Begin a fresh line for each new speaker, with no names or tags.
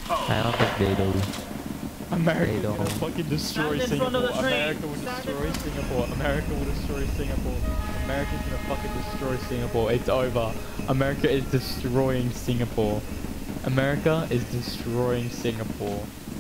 I don't think they do.
America's
They
gonna
don't.
fucking destroy
Stand in front of
Singapore.
the train.
America will
Stand in
destroy
front-
Singapore. America will destroy Singapore. America's gonna fucking destroy Singapore. It's over. America is destroying Singapore. America is destroying Singapore.